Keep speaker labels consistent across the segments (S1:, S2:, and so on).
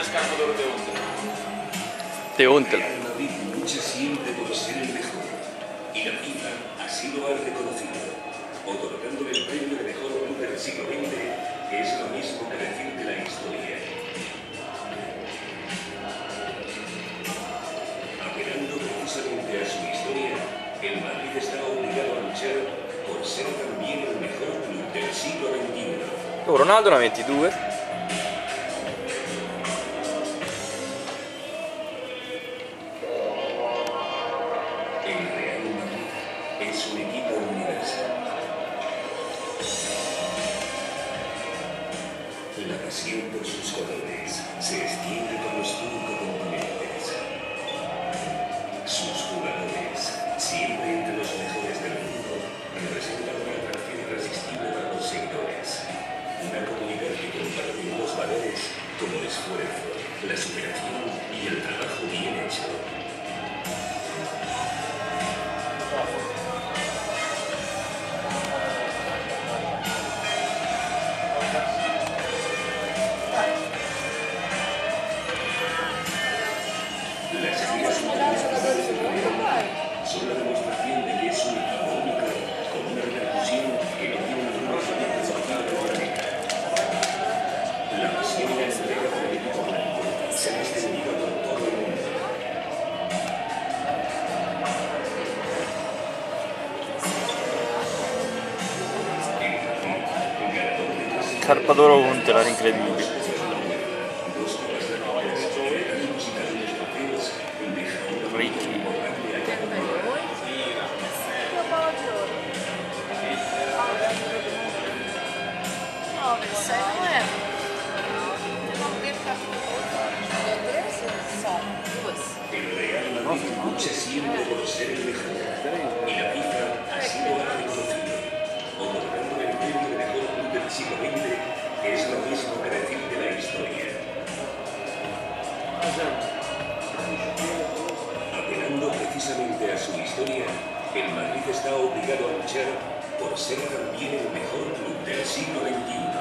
S1: De Huntela.
S2: Real Madrid lucha siempre por ser el mejor y la FIFA así lo ha reconocido, otorgándole el premio de mejor club del siglo XX, que es lo mismo que decir de la historia. Apelando precisamente a su historia, el Madrid está obligado a luchar por ser también el mejor club del siglo XXI.
S1: Ronaldo ne ha 22.
S2: El Real Madrid es un equipo universal. La pasión por sus colores se extiende por los 5 continentes. Sus jugadores, siempre entre los mejores del mundo, representan una atracción irresistible para los seguidores. Una comunidad que comparte unos valores como el esfuerzo, la superación y el trabajo bien hecho. Las ideas internacionales del Real son la demostración de que es un equipo único con una repercusión que no tiene ningún otro equipo deportivo del planeta. La pasión y la entrega por el equipo blanco se han extendido por todo el mundo. Ganador de 3
S1: Carpa d'oro Huntela, era incredibile.
S2: dos copas de Rocas y regalos y grandes trofeos deja una
S1: Ricchi.
S2: memorable allá donde va. El Real Madrid lucha siempre por ser el mejor y la FIFA así lo ha reconocido, otorgándole el premio de mejor club del siglo XX, que es lo mismo que decir de la historia. Apelando precisamente a su historia, el Madrid está obligado a luchar por ser también el mejor club del siglo XXI.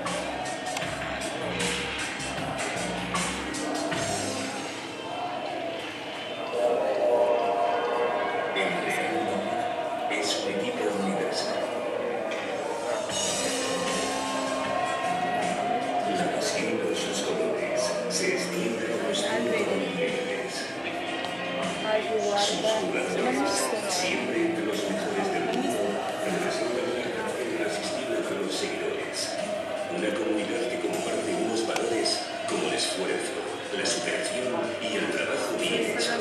S2: El Real Madrid es un equipo universal. La pasión por sus colores se extiende por los 5 continentes. Sus jugadores, siempre entre los mejores del mundo, representan una atracción irresistible para los seguidores. Una comunidad que comparte unos valores como el esfuerzo, la superación y el trabajo bien hecho.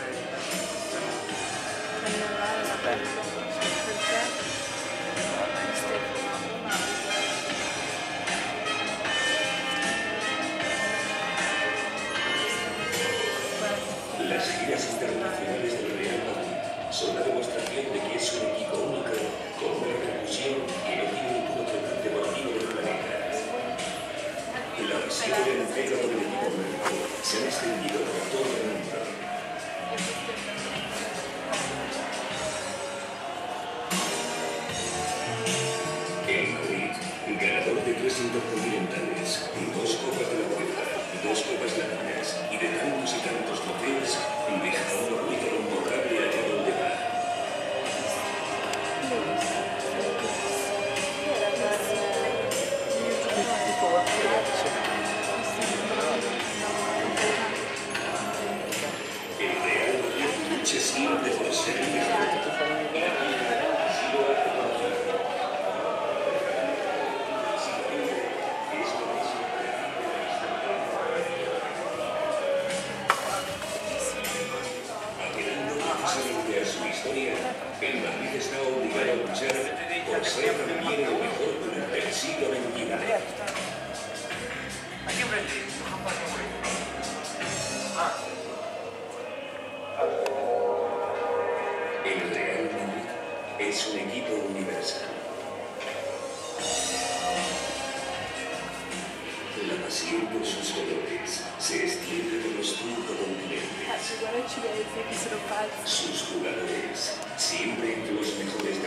S2: Las giras internacionales del Real Madrid son la demostración de que es un equipo único con una repercusión que no tiene ningún otro club deportivo del planeta. La pasión y la entrega por el equipo blanco se han extendido por todo el mundo. El Madrid, ganador de 3 intercontinentales, 2 copas de la UEFA, 2 copas latinas y de tantos y tantos trofeos, deja un orgullo imborrable allá donde va. El Real Madrid lucha siempre por ser el mejor. Y la FIFA así lo ha reconocido. Es lo mismo que decir de la historia. Apelando precisamente a su historia, el Madrid está obligado a luchar por ser también el mejor club del siglo XXI. El Real Madrid es un equipo universal. La pasión por sus colores se extiende por los 5 continentes.
S3: Agora eu tirei esse aqui, se não faz.
S2: Sus jugadores, siempre entre los mejores